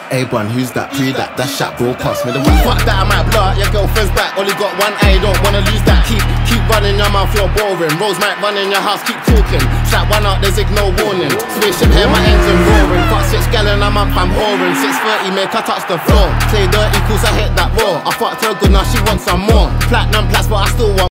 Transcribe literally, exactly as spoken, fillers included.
A-Bun, who's that? Pre that, that's shot broadcast. Me the one. Fuck that, I might blow out your girlfriend's back. Only got one eye, don't wanna lose that. Keep, keep running your mouth, you're boring. Rose might run in your house, keep talking. Shot one out, there's no warning. Spaceship here, my engine roaring. Fuck six gallon a month, I'm whoring. six thirty, make her touch the floor. Play dirty, cause I hit that raw. I fucked her good, now she wants some more. Platinum plus, but I still want